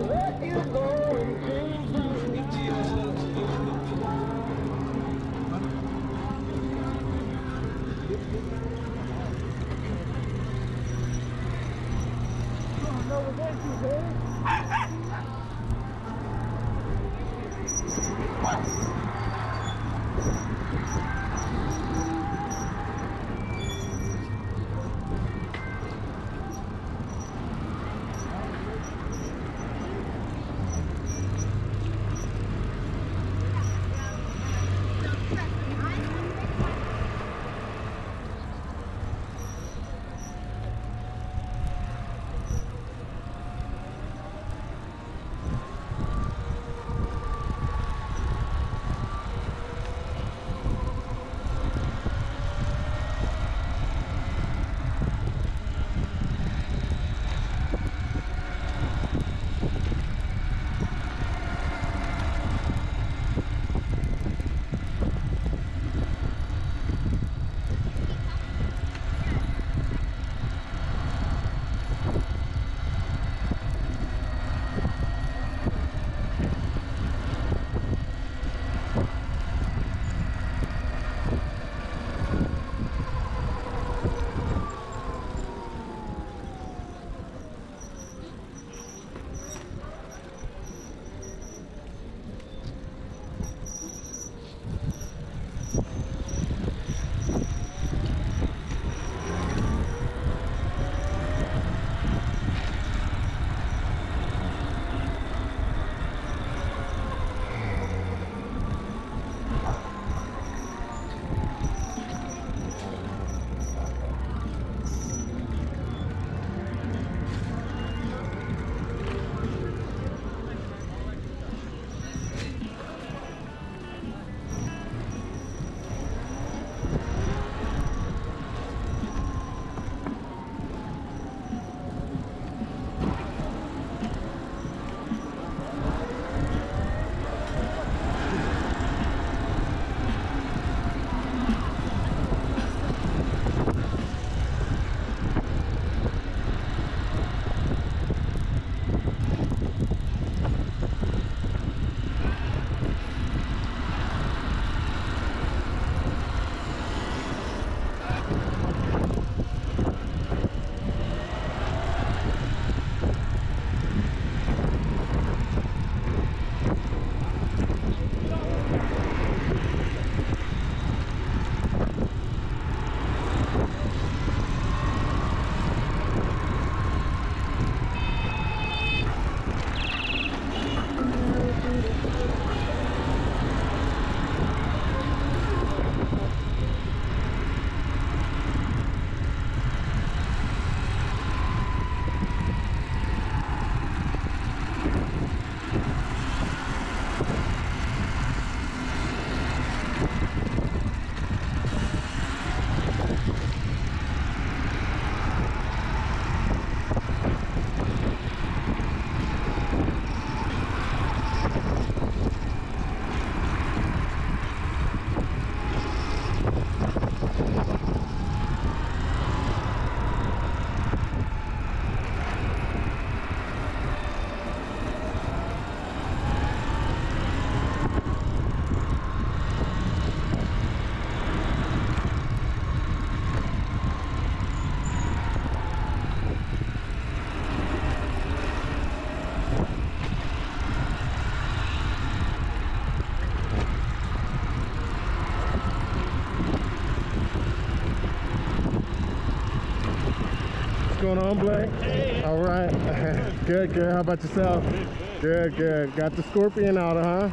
going on, Blake? Hey. All right. Good, good. How about yourself? Good, good. Got the Scorpion out, huh?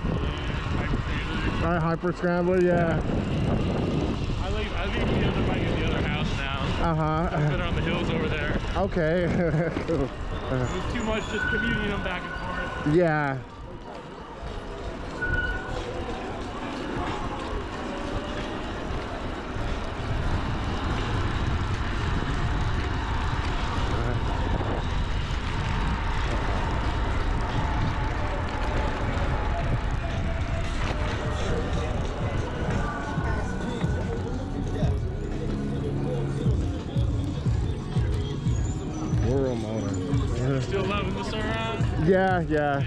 All right, Hyper Scrambler, yeah. I leave the other bike in the other house now. I put it on the hills over there. Okay. It was too much just commuting them back and forth. Yeah. Still loving the Sur-Ron? Yeah.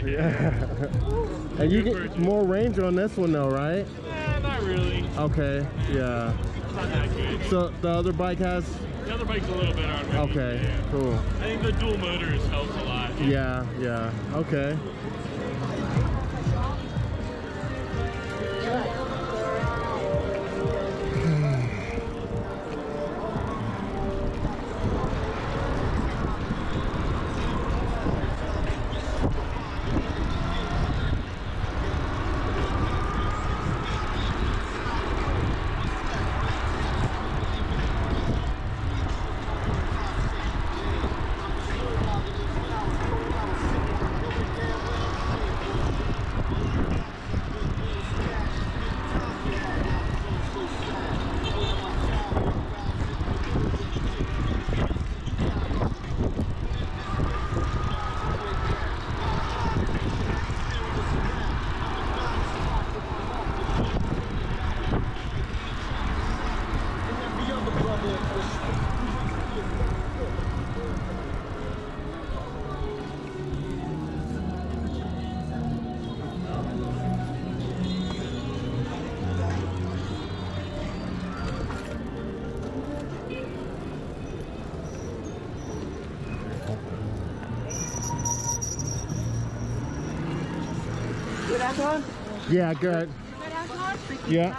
And you get more range on this one though, right? Not really. Okay, yeah. It's not that good. So the other bike has? The other bike's a little better on range. Okay, yeah. cool. I think the dual motors helps a lot. Yeah, okay. Good alcohol? Yeah, good. Good alcohol? Yeah.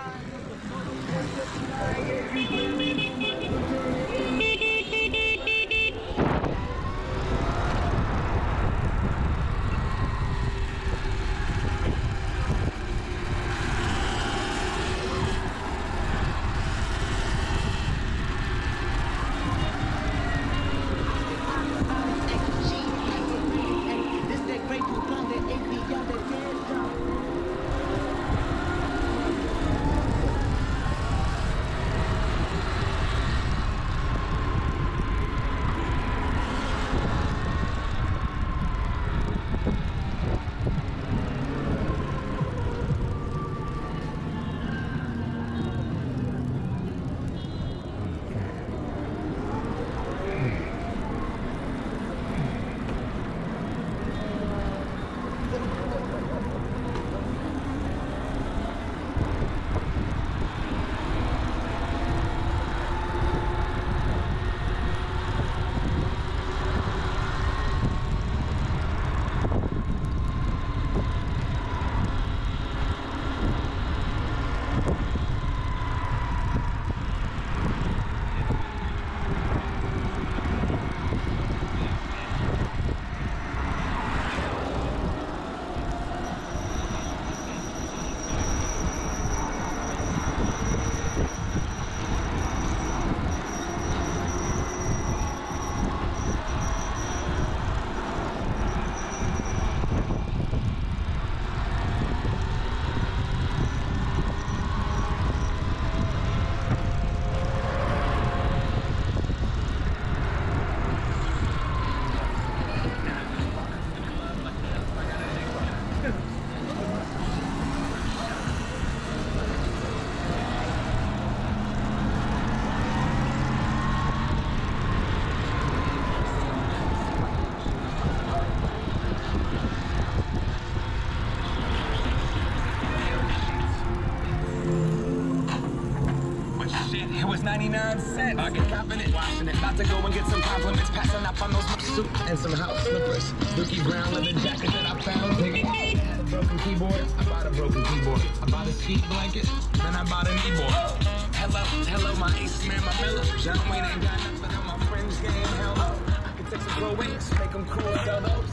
It was 99 cents. I get confident watching it. About to go and get some compliments. Passing up on those suit and some house slippers. Dookie Brown leather jacket that I found. Dig it. I had a broken keyboard. I bought a broken keyboard. I bought a sheet blanket. Then I bought a kneeboard. Hello, my ace man, my Miller. John Wayne ain't got nothing on my fringe game. Hell no. I can take some pro wings, make them cool, sell those.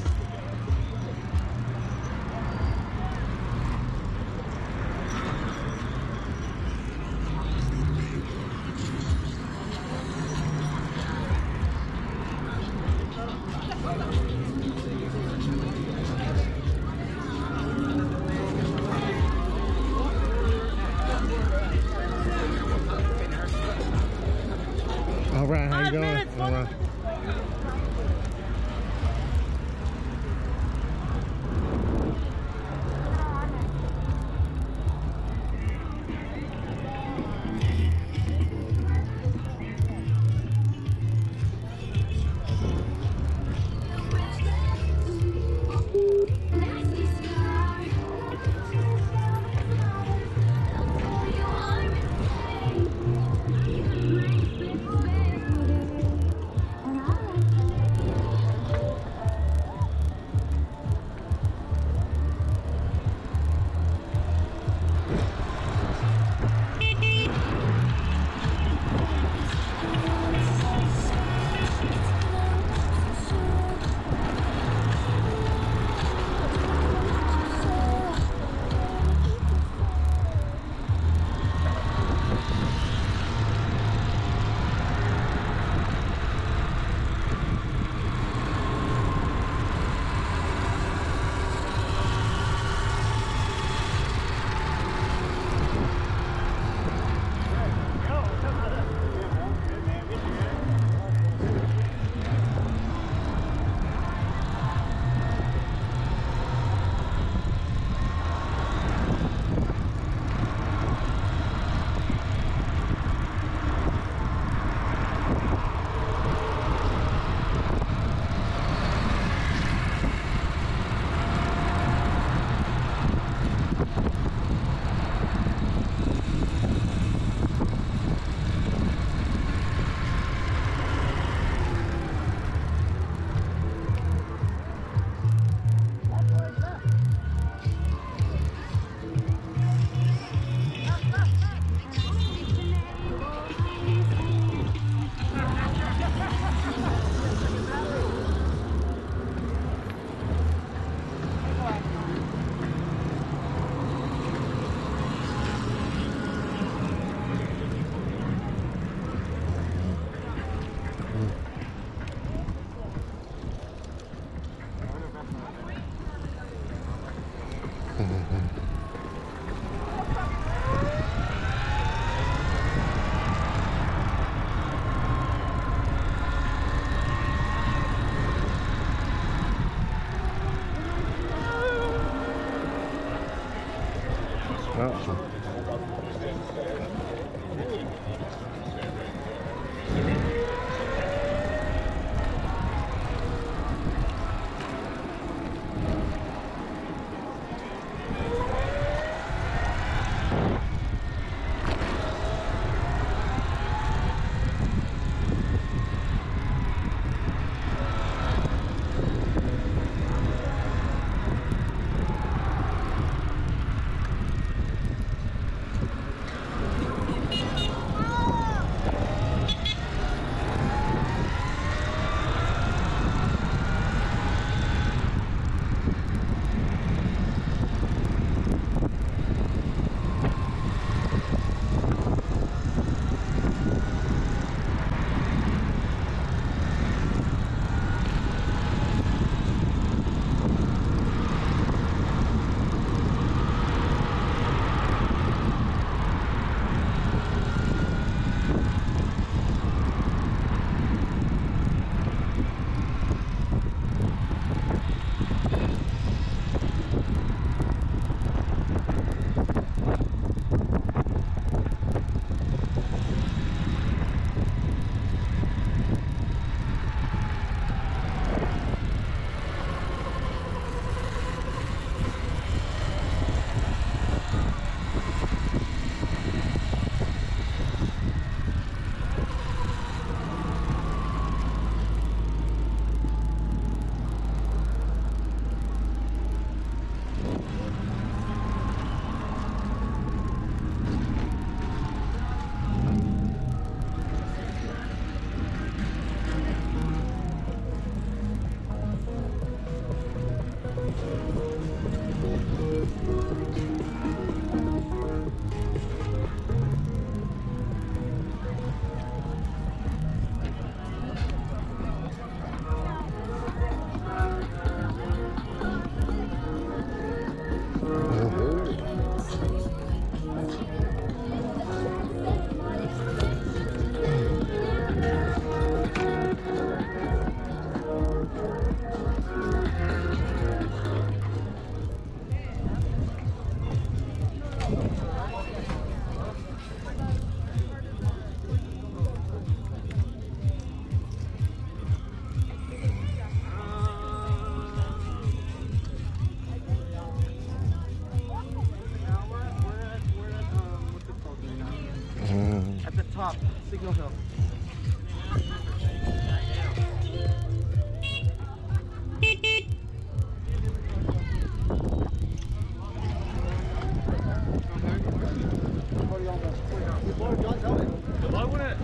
All right, how you going? All right. top, Signal Hill. Why would it?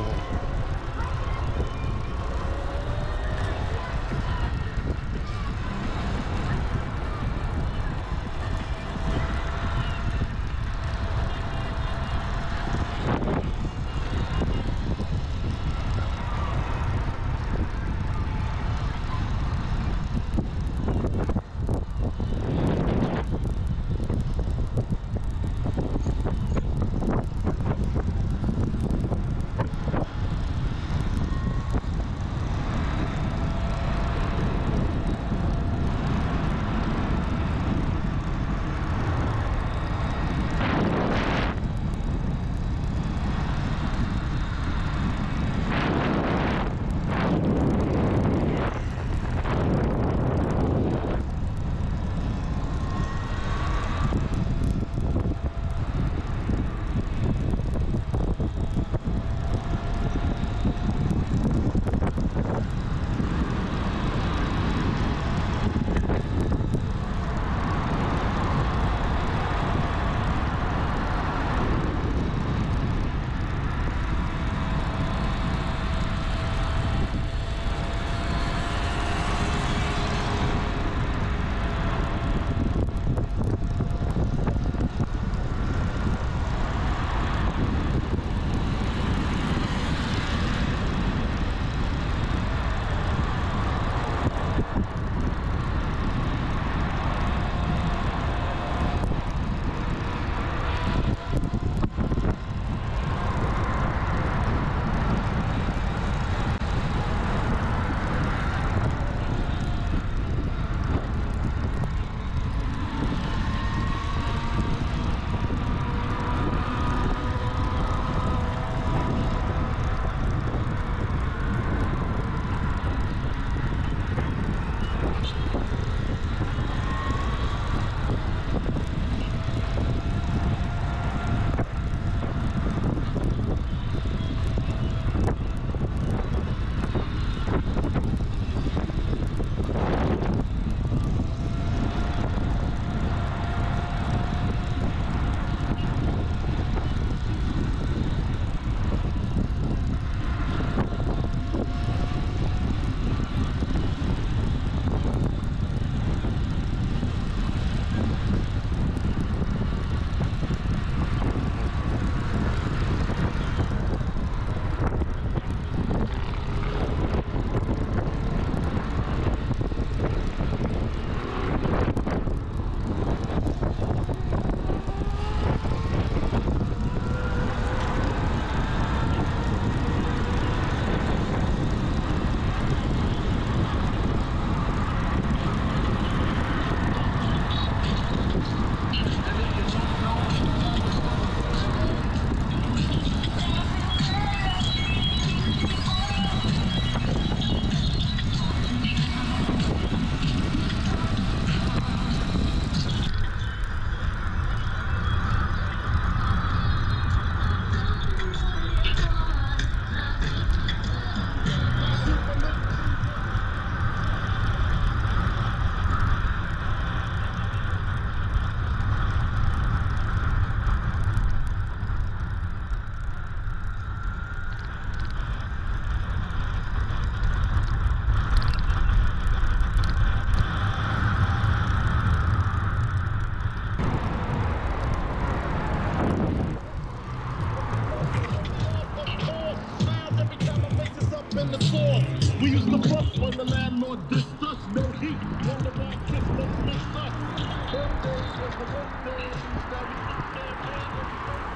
We used to fuck when the landlord dissed us. No heat, when the bar kissed us, missed us. Birthdays was the birthdays that we sit there playing.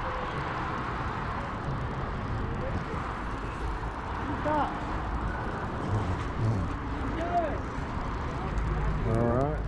Stop. All right.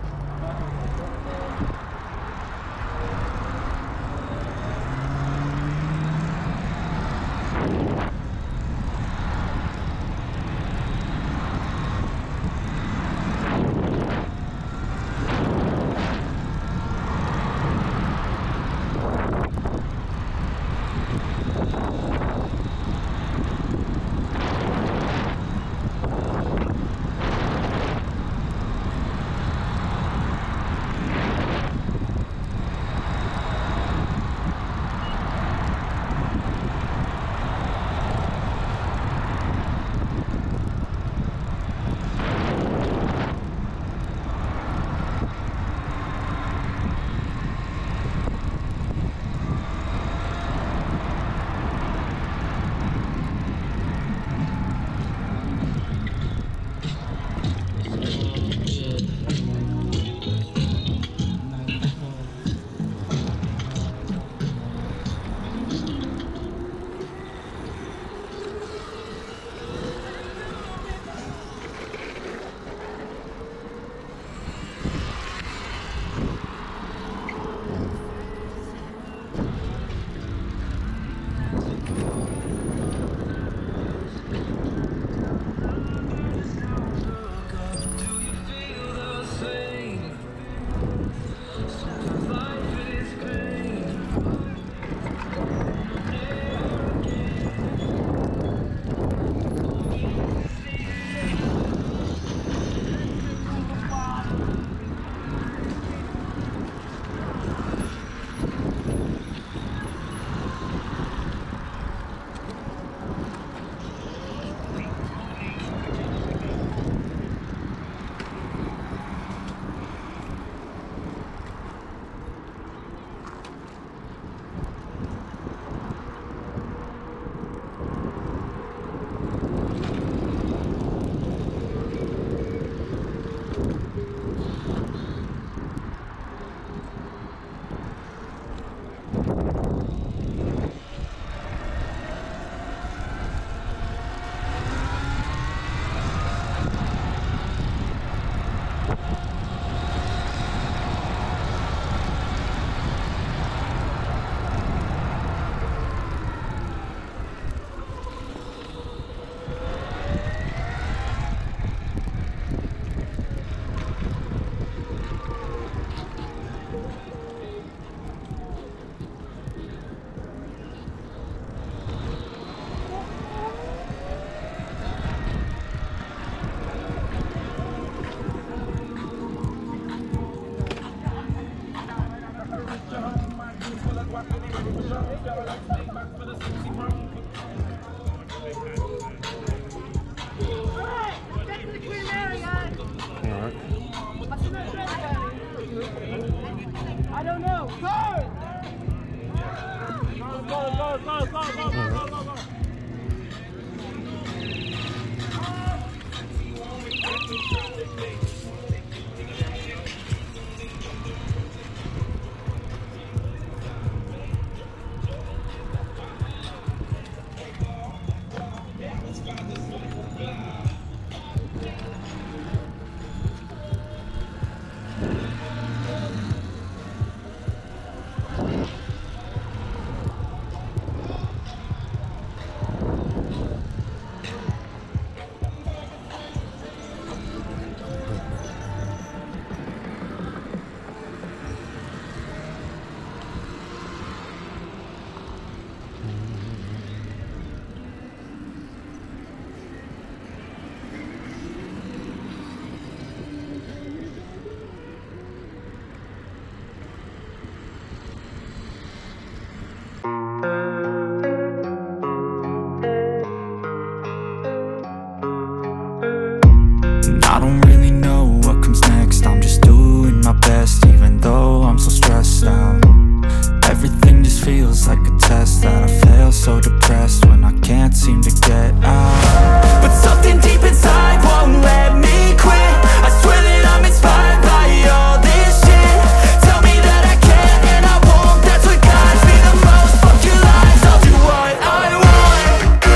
best, even though I'm so stressed out. Everything just feels like a test that I fail, so depressed when I can't seem to get out. But something deep inside won't let me quit. I swear that I'm inspired by all this shit. Tell me that I can and I won't, that's what guides me the most. Fuck your lies, I'll do what I want.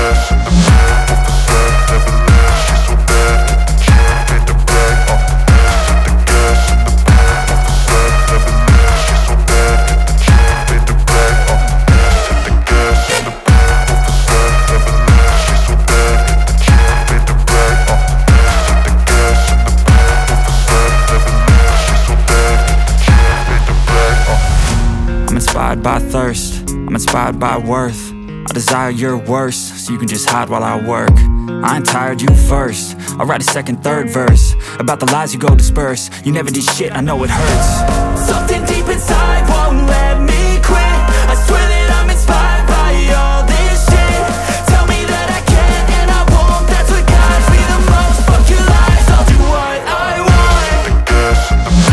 I'm inspired by thirst, I'm inspired by worth. I desire your worst, so you can just hide while I work. I ain't tired, you first. I'll write a second, third verse about the lies you go disperse. You never did shit, I know it hurts. Something deep inside won't let me quit. I swear that I'm inspired by all this shit. Tell me that I can and I won't, that's what guides me the most. Fuck your lies, I'll do what I want.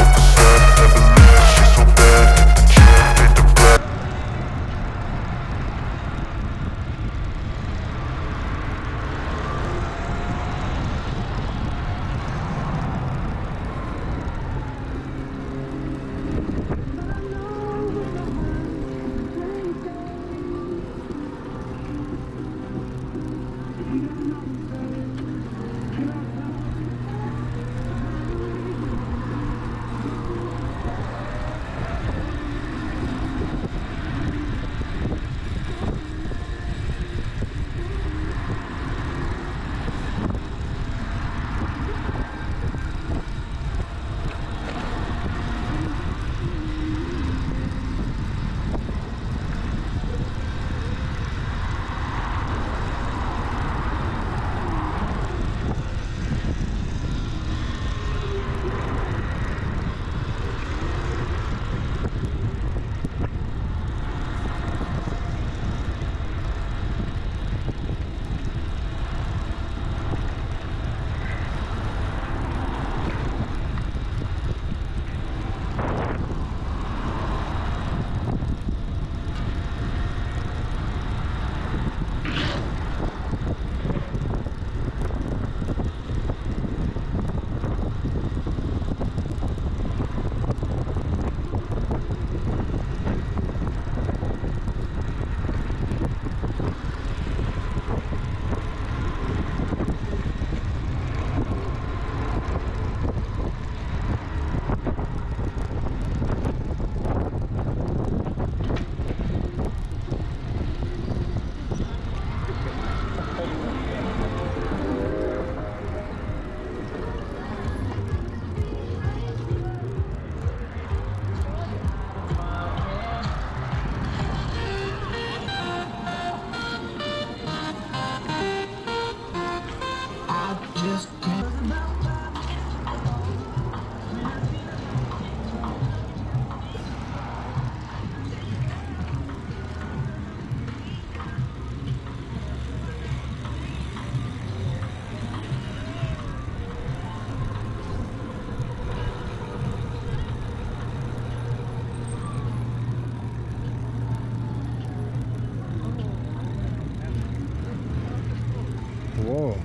Whoa.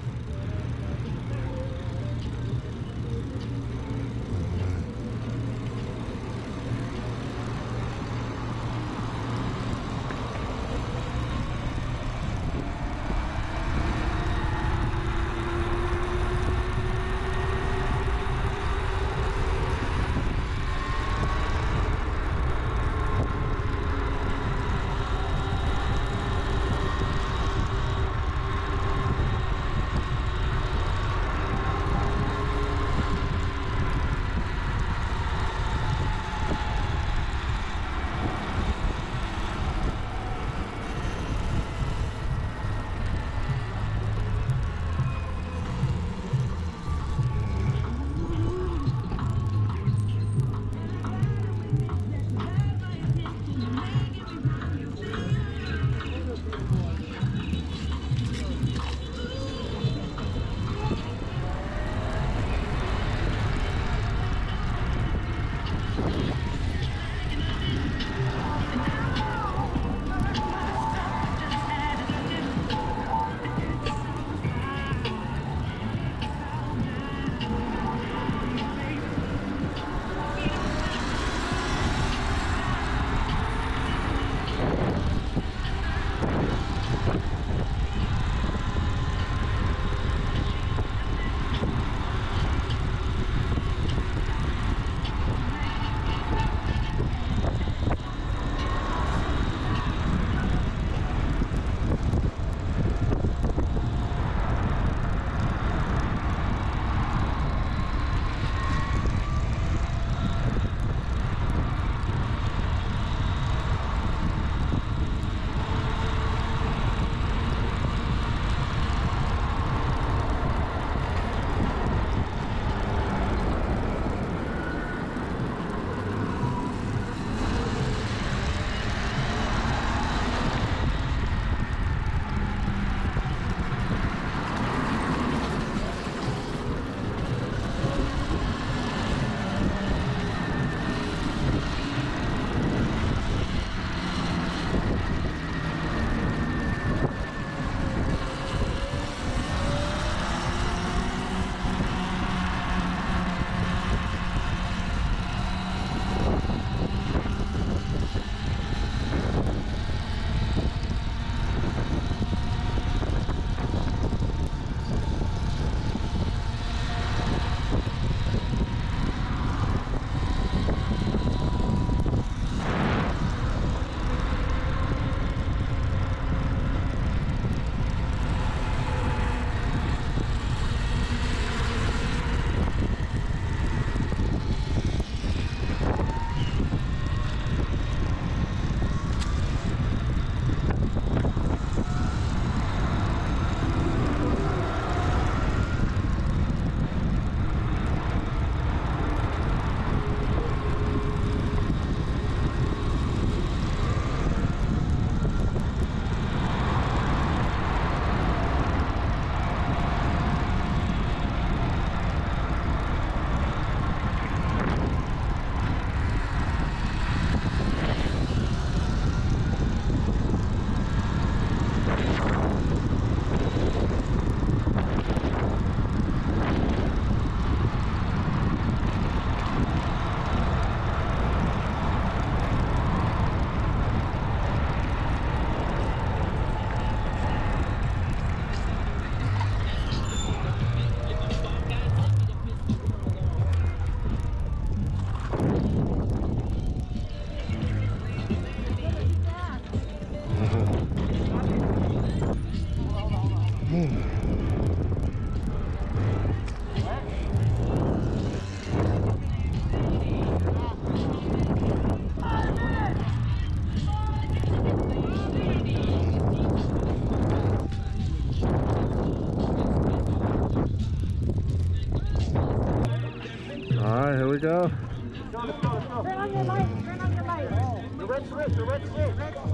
Alright, here we go. Turn on your light. Turn on your light. The red switch, the red switch.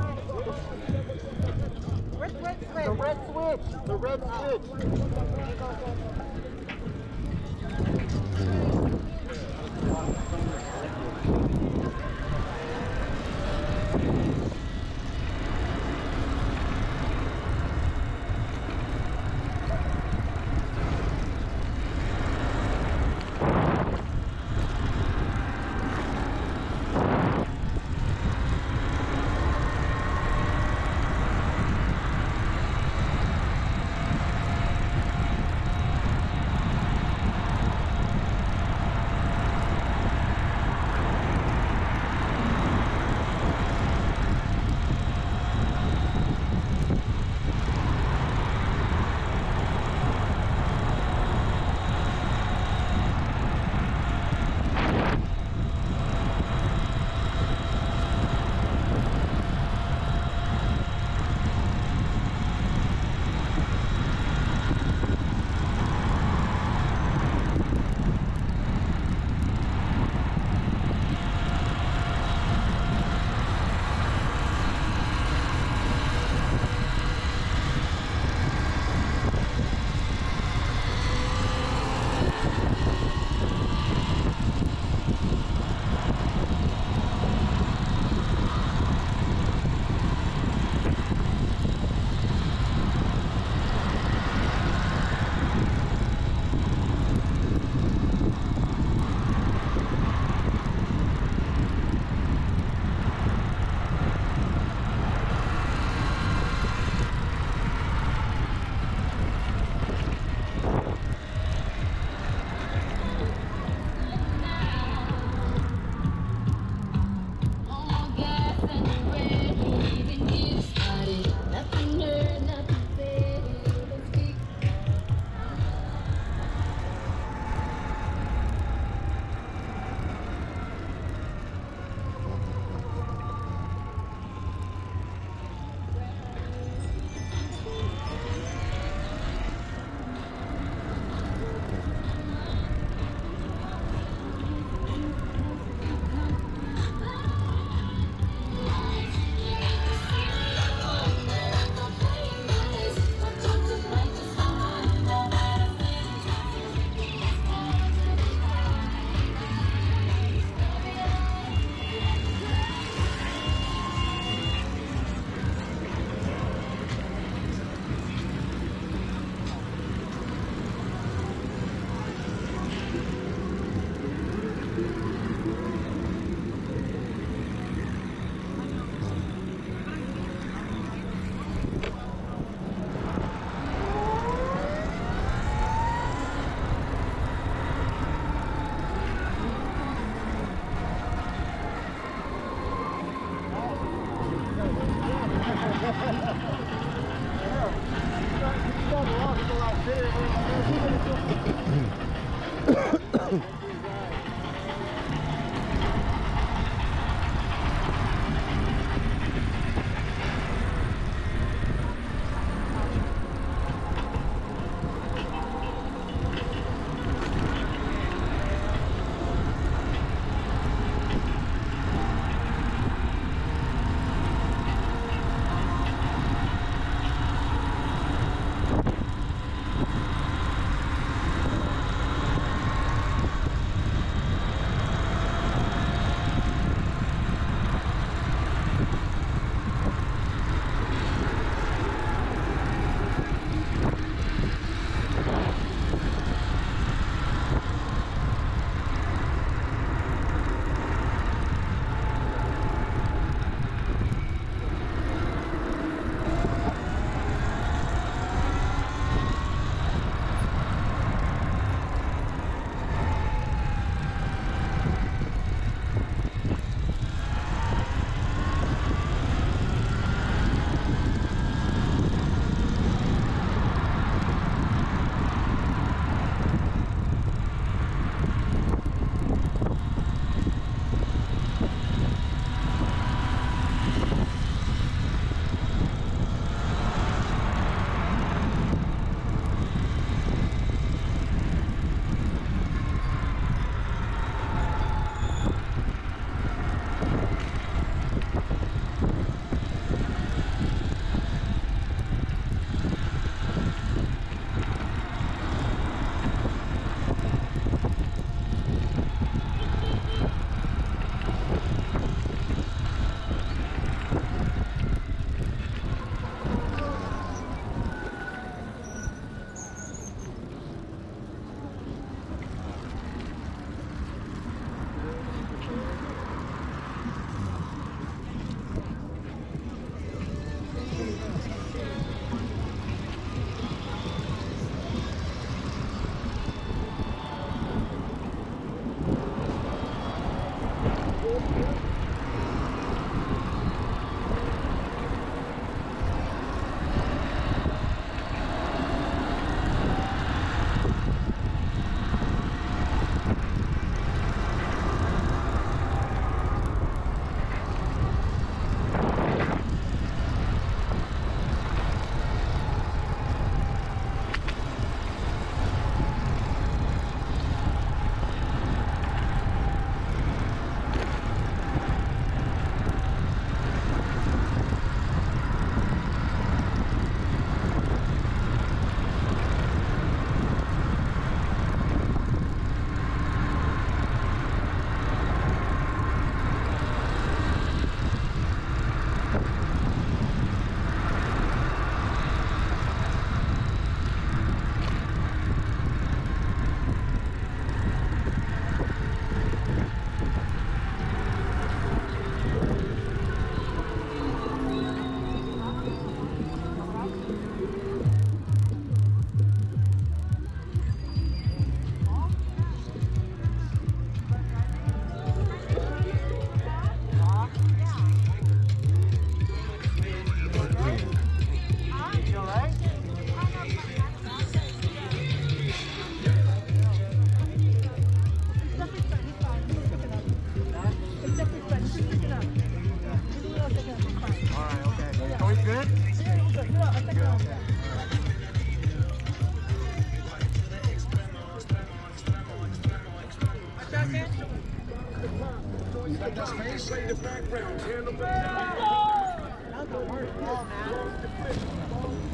Red switch. The red switch, the red play the background. Handle the That's the worst ball, man.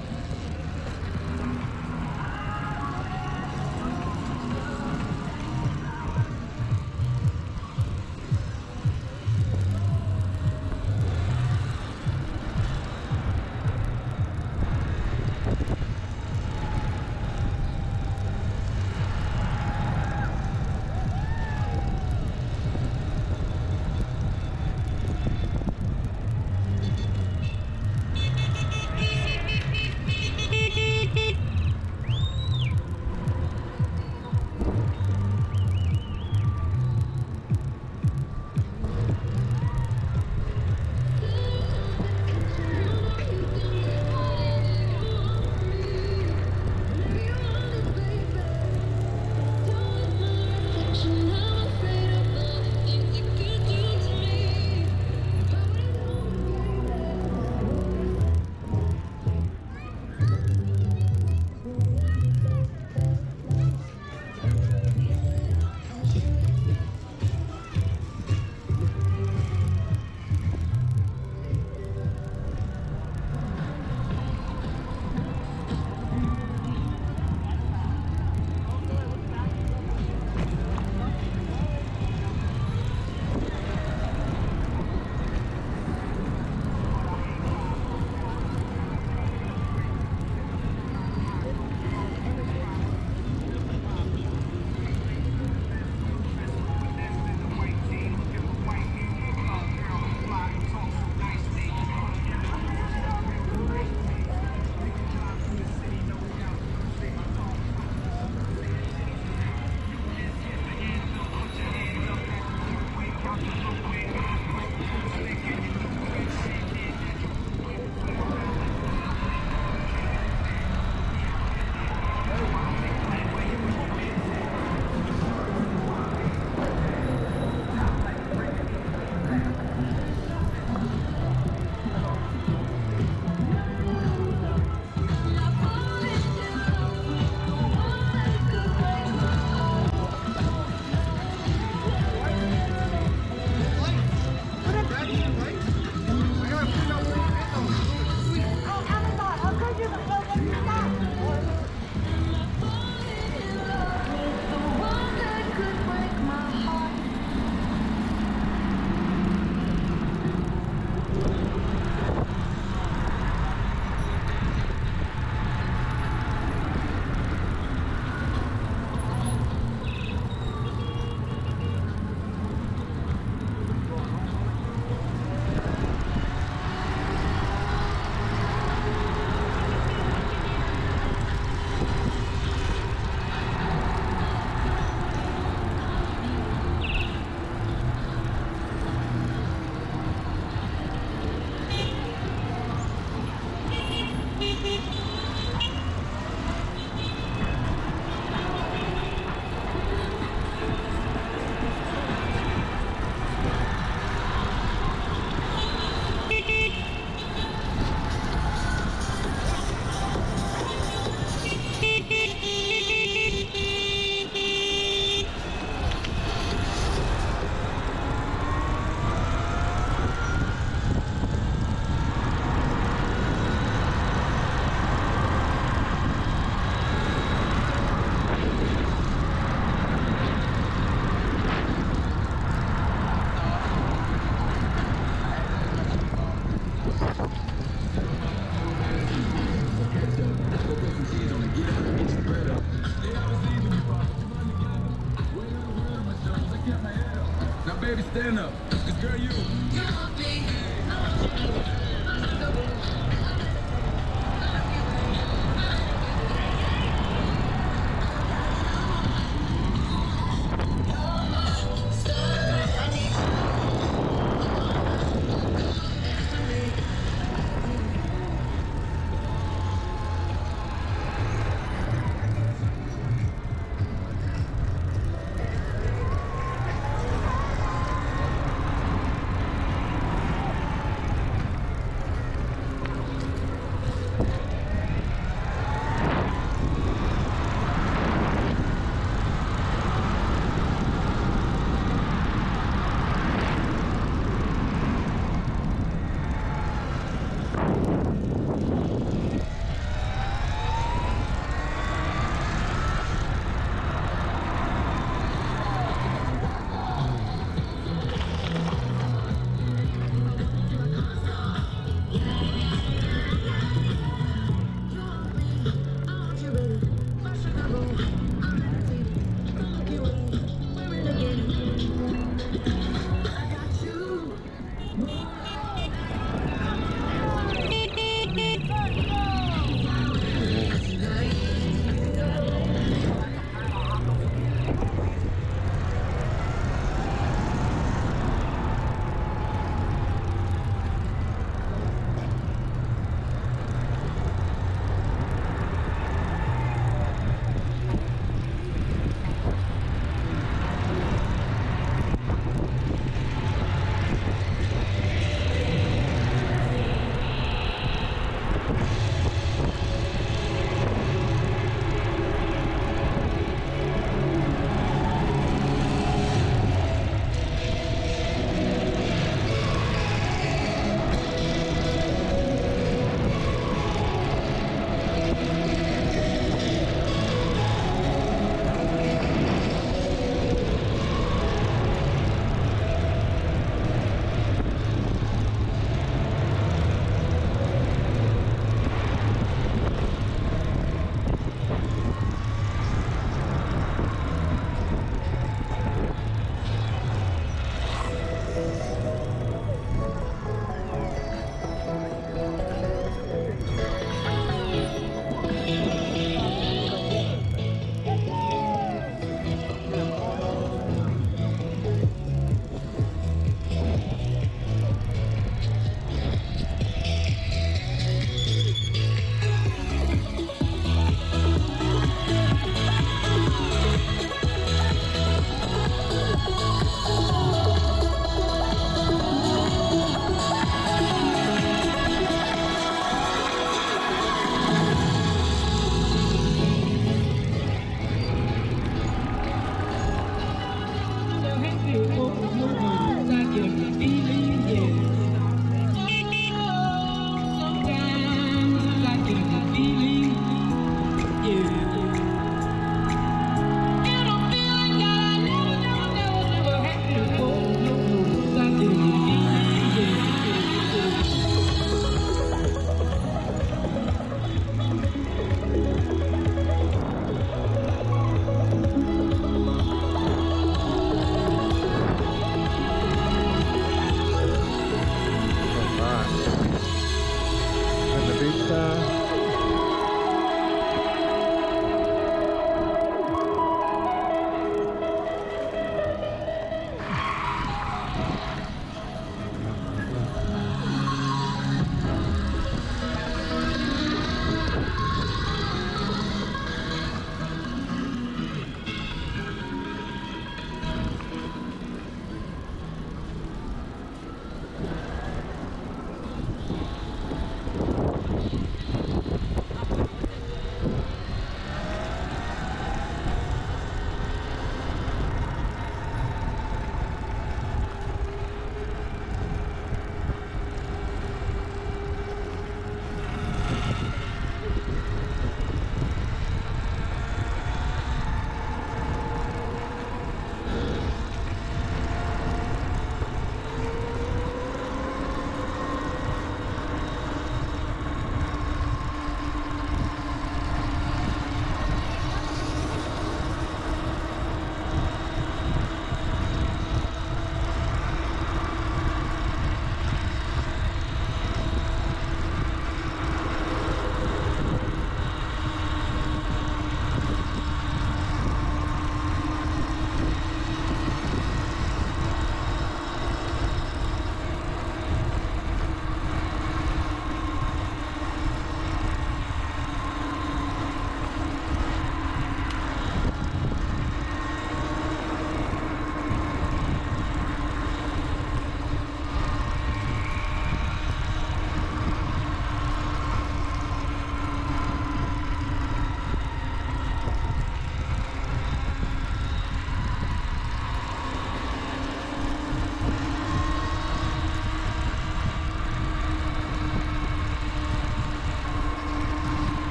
baby, stand up. Cause girl, you.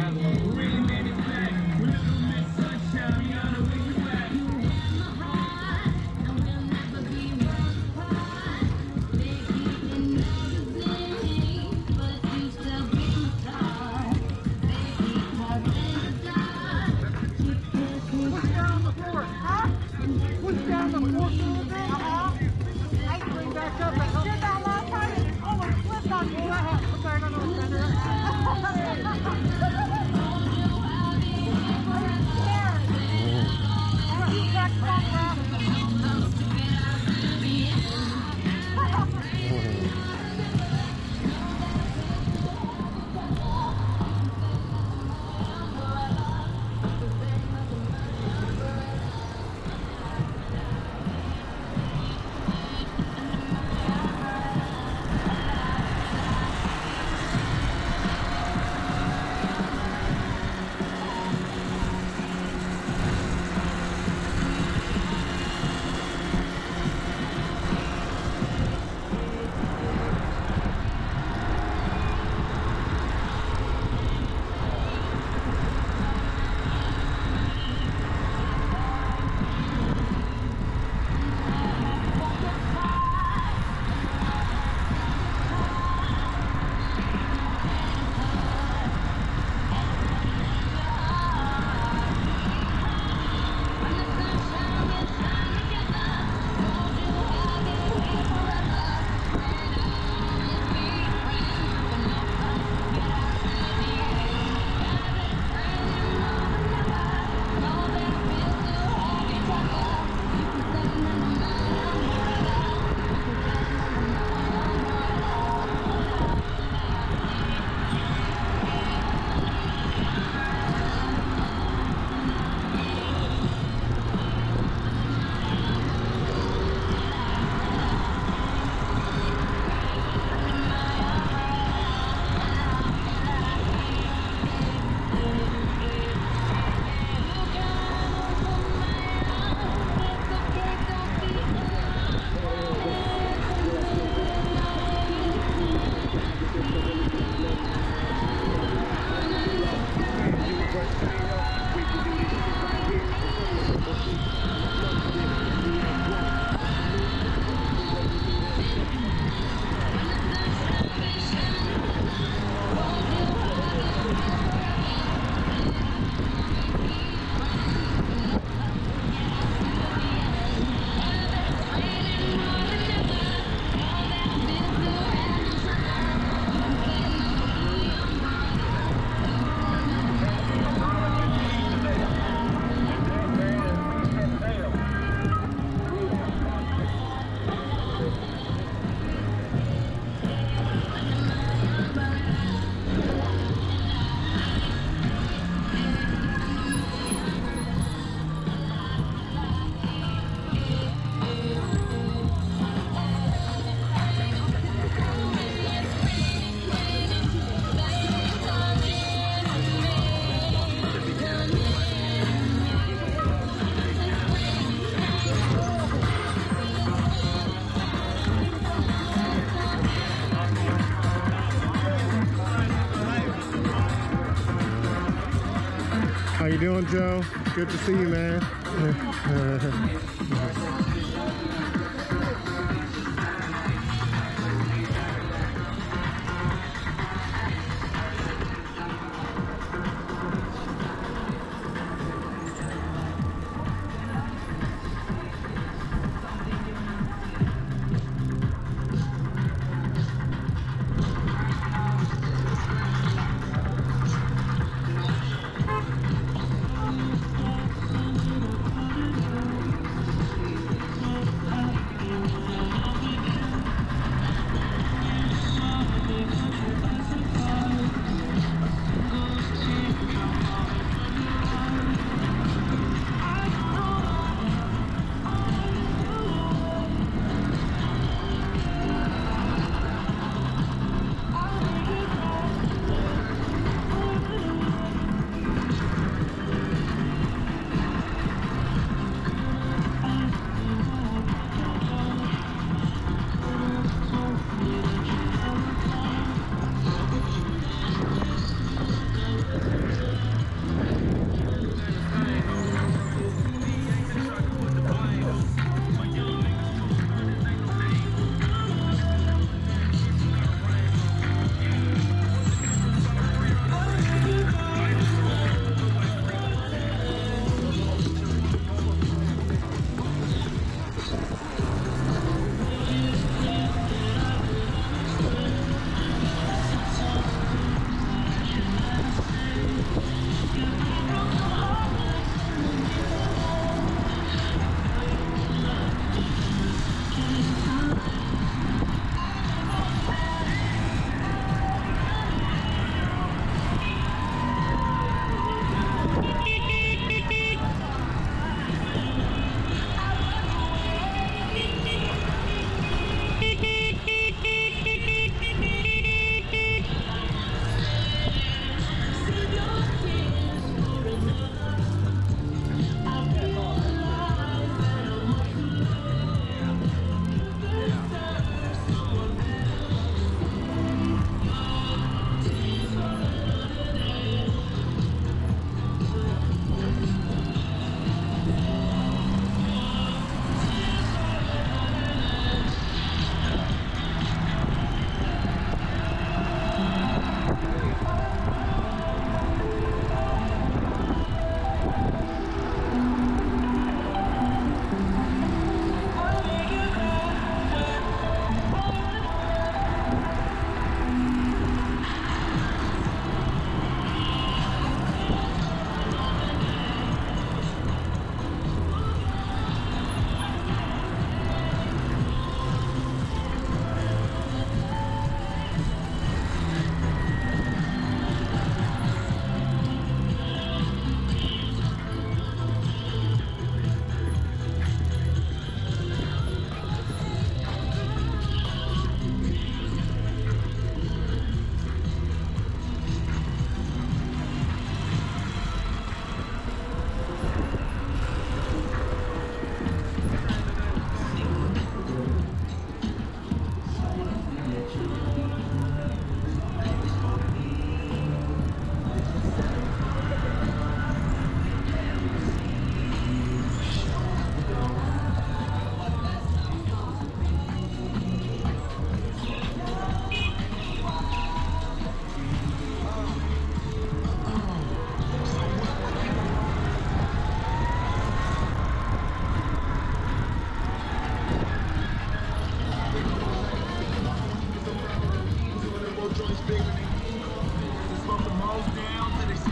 Really made it back. Little Miss Sunshine, Rihanna, where you at? How you doing, Joe? Good to see you, man.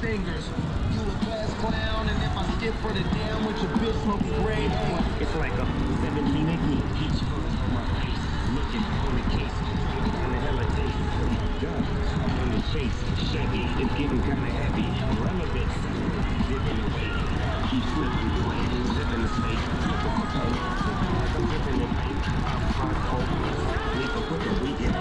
fingers. You a class clown, and if I skip for the damn with your bitch smoking grade on. It's like a 17 again, peach fuzz on my face. Looking on the case, on the hella taste. Gun, I'm on the chase. Chevy, it's getting kinda heavy. Relevant, giving away. Keep slipping away, zipping the space. Look at my pay, like I'm zipping the paint. I'm front hopeless, leave a quicker weekend.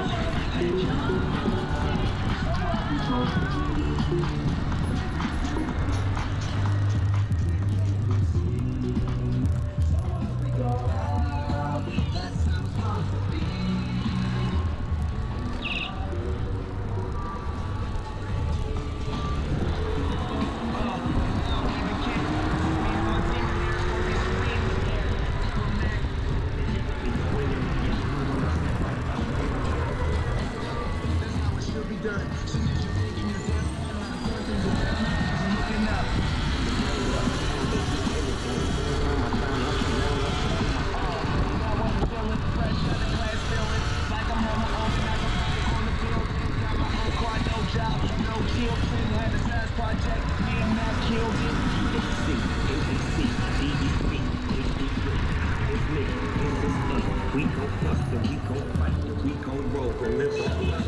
We gon' bust and we gon' fight and we gon' roll and live on.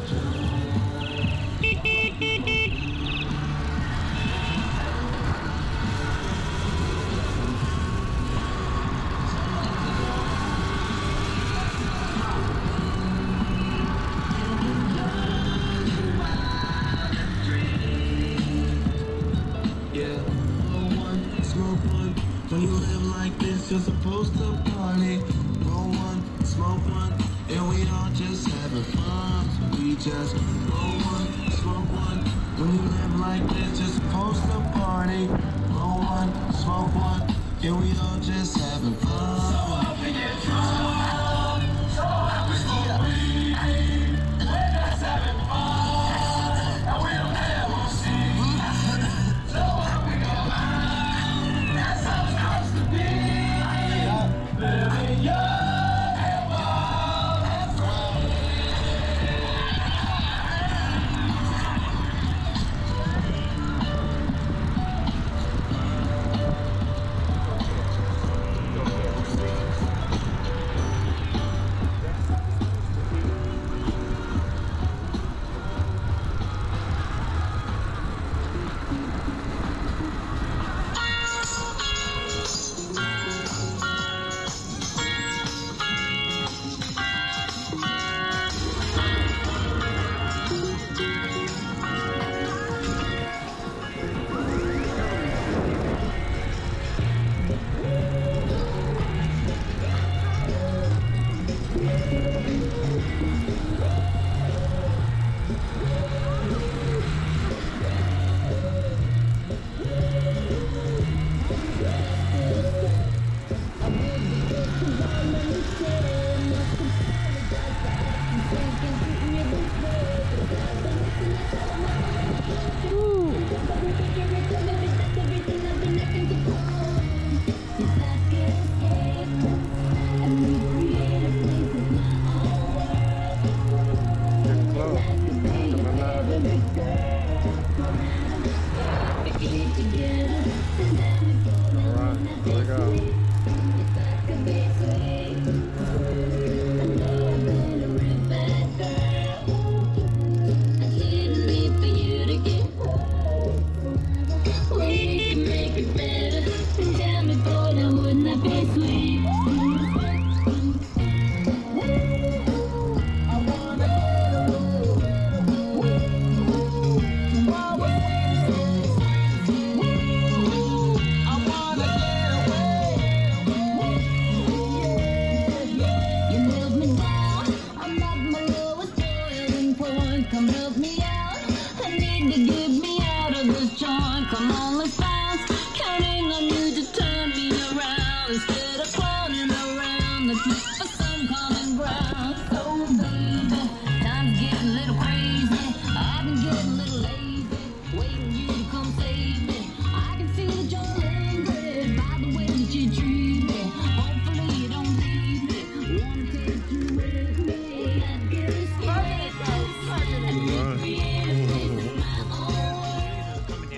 Yeah, roll one, smoke one. When you live like this, you're supposed to party. Roll one, smoke one, and we all just having fun. We just roll one, smoke one. When you live like this, you're supposed to party. Roll one, smoke one, and we all just having fun. So up we get drunk, so up we smoke weed. We're just having fun, and we don't care what we see. So up we go out, that's how it's supposed to be. Living young.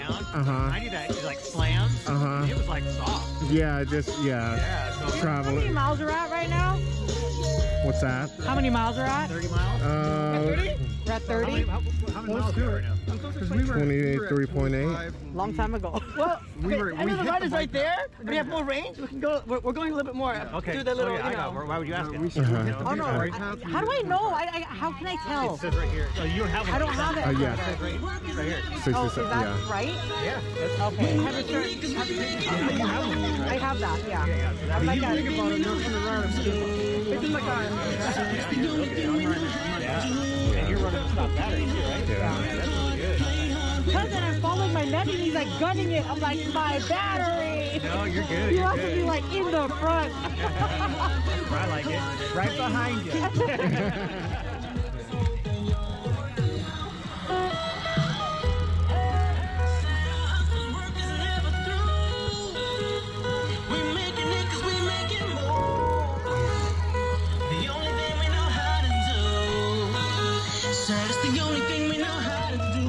down. Uh-huh. I did that, it like slammed. Uh-huh. It was like soft. Yeah, just, Yeah, so How many miles are at right now? What's that? How many miles are at? 30 miles. We're at 30? How many miles are right now? 23.8. Long time ago. Well, We okay, were- I know we the hit ride the is right bike. there. We have more range. We can go. We're going a little bit more. Okay. Do the little, I you got. know. Why would you ask it? Oh no! How do I know? How can I tell? It says right here. Oh, you don't have one. I don't have it. Yeah. It says right here. 66, Oh, is that yeah. right? Yeah. That's Okay. Have a shirt. You have one, right? I have that. Yeah. Yeah. So that's Like that. It's in my car. And you're running a stop battery too, right? Yeah. That's really good. Cousin, I'm following my nephew. He's like gunning it. I'm like, my battery. No, you're good. You You're have to be good. like in the front. I like it. Right behind you. We're making it 'cause we make it more. The only thing we know how to do. Said it's the only thing we know how to do.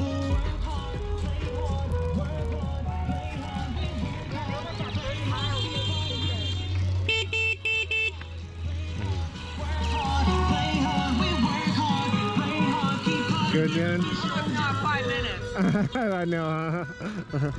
Good, Jen? Not 5 minutes. I know, huh?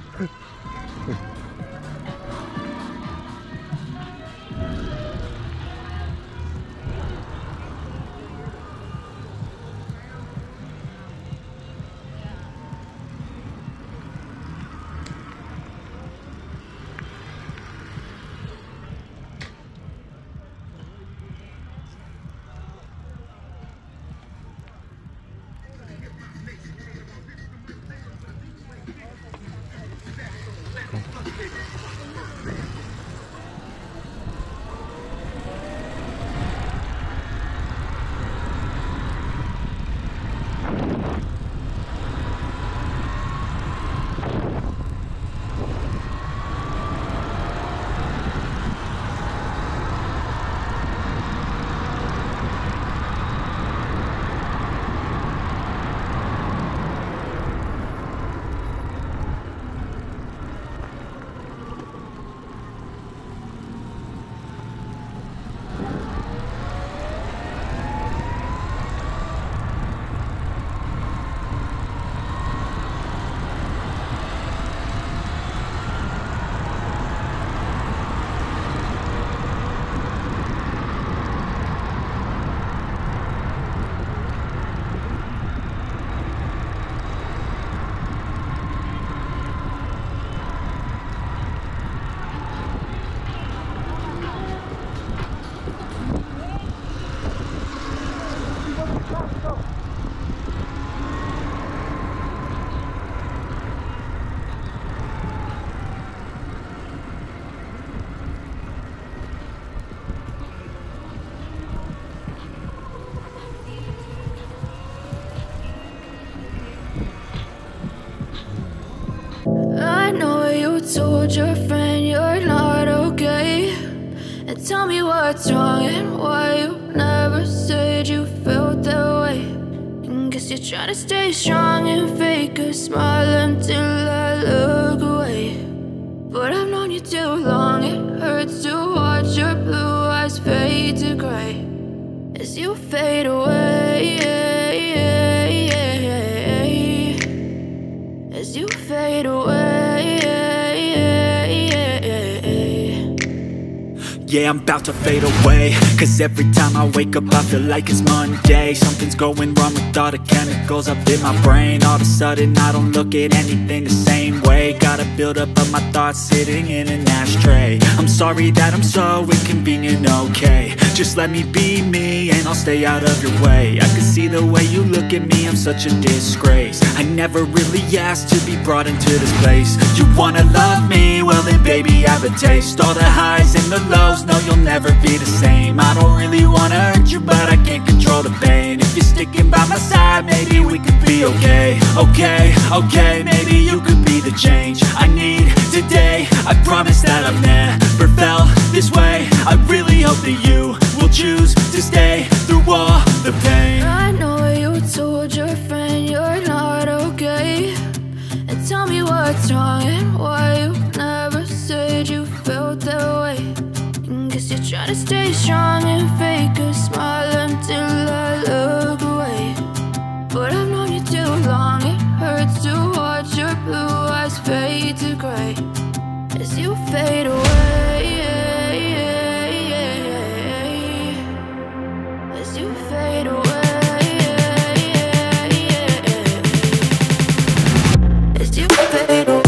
I know you told your friend you're not okay, and tell me what's wrong and why you never said you felt that way. And guess you're trying to stay strong and fake a smile until I look away. But I've known you too long, it hurts to watch your blue eyes fade to gray as you fade away, as you fade away. Yeah, I'm about to fade away, cause every time I wake up I feel like it's Monday. Something's going wrong with all the chemicals up in my brain. All of a sudden I don't look at anything the same way. Gotta build up of my thoughts sitting in an ashtray. I'm sorry that I'm so inconvenient, okay. Just let me be me and I'll stay out of your way. I can see the way you look at me, I'm such a disgrace. I never really asked to be brought into this place. You wanna love me? Well then baby have a taste. All the highs and the lows, no you'll never be the same. I don't really wanna hurt you but I can't control the pain. If you're sticking by my side maybe we could be okay. Okay, maybe you could be the change I need today. I promise that I've never felt this way. I really hope that you will choose to stay through all the pain. I know you told your friend you're not okay, and tell me what's what's wrong and why you never said you felt that way. And guess you're trying to stay strong and fake a smile until I look away. But I've known you too long, it hurts to watch your blue eyes fade to gray as you fade away. As you fade away. As you fade away.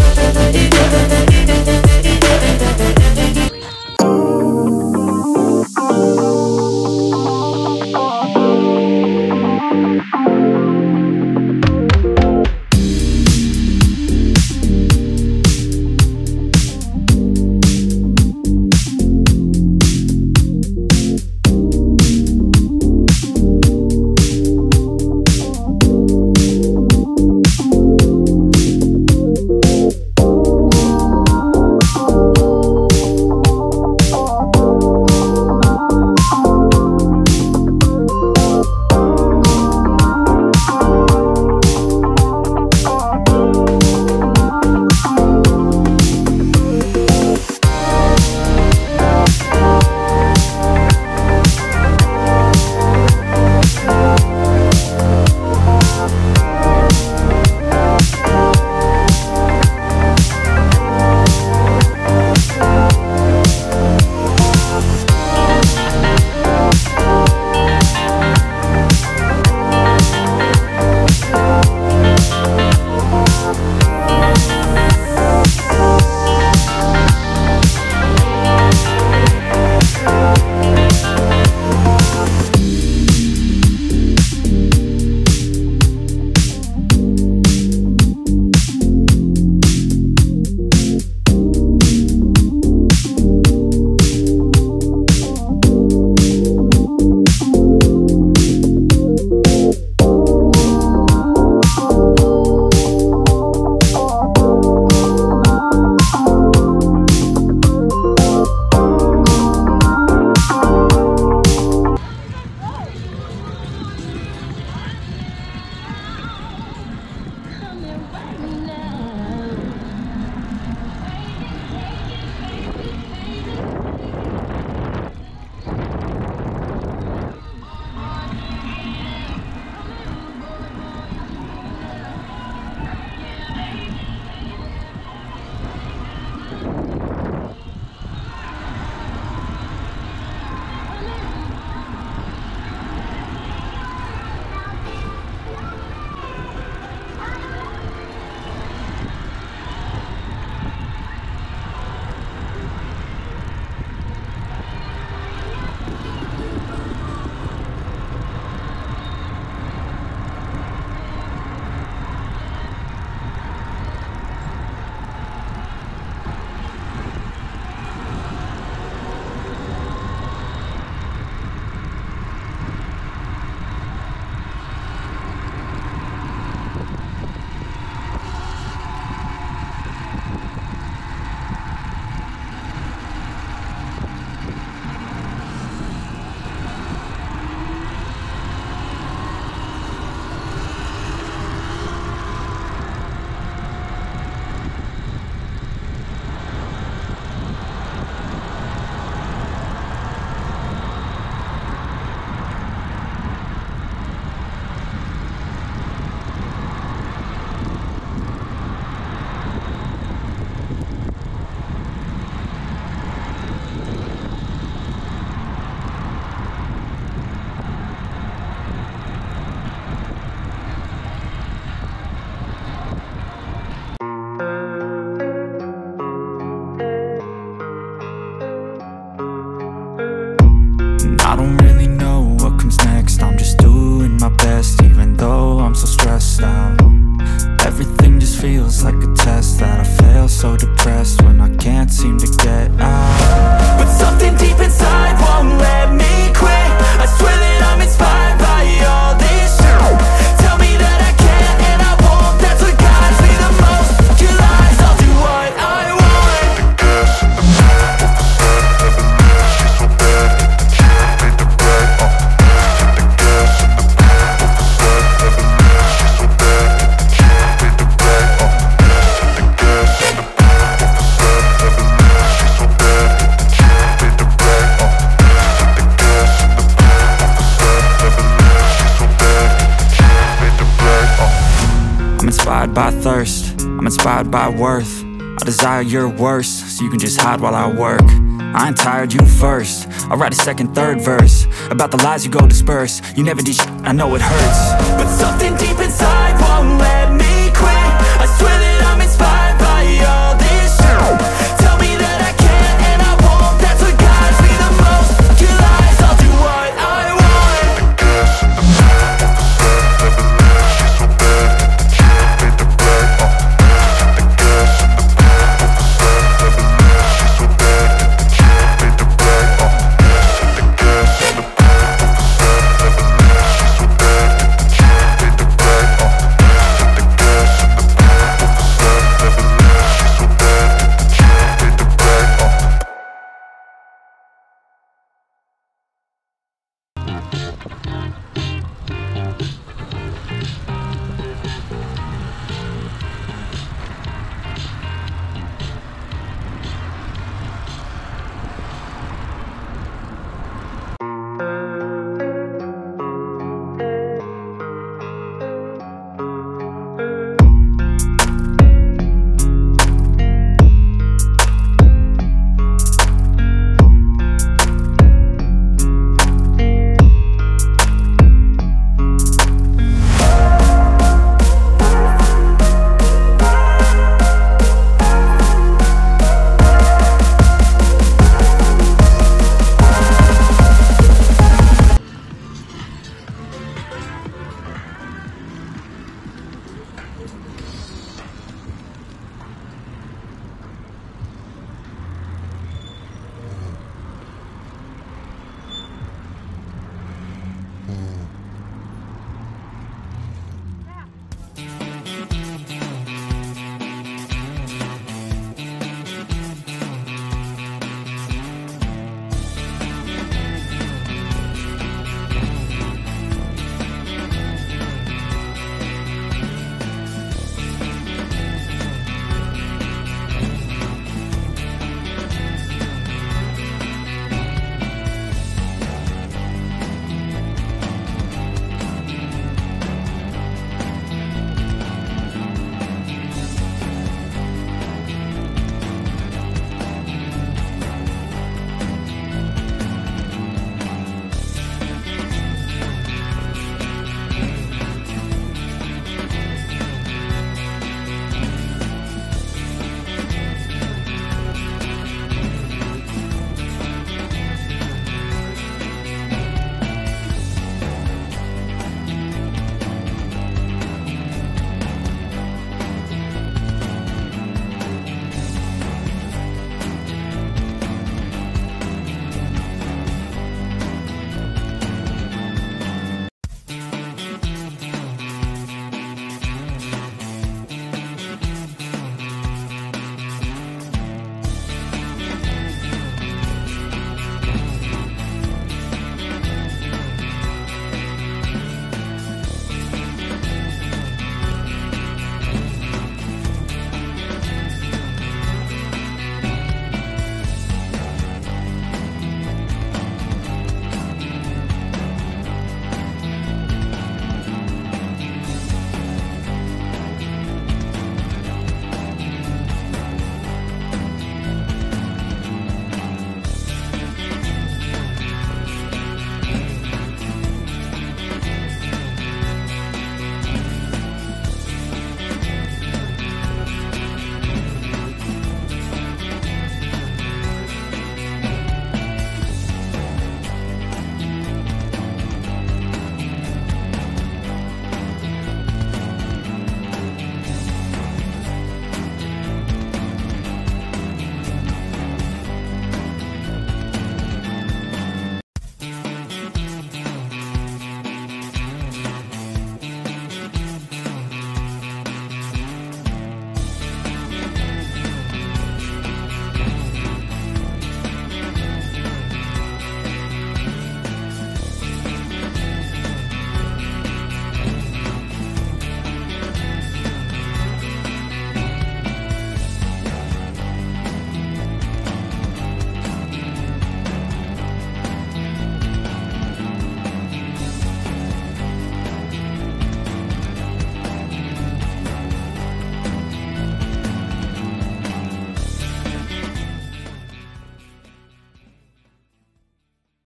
inspired by worth. I desire your worst, so you can just hide while I work. I ain't tired, you first. I'll write a second, third verse about the lies you go disperse. You never did shit, I know it hurts, but something deep inside won't let